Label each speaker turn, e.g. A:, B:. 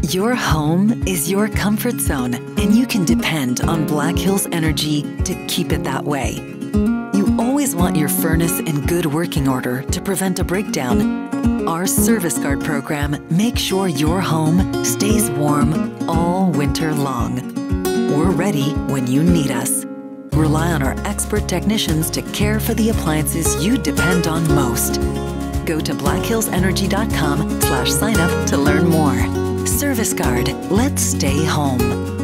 A: Your home is your comfort zone, and you can depend on Black Hills Energy to keep it that way. You always want your furnace in good working order to prevent a breakdown. Our Service Guard program makes sure your home stays warm all winter long. We're ready when you need us. Rely on our expert technicians to care for the appliances you depend on most. Go to blackhillsenergy.com/sign up to learn more. Service Guard, let's stay home.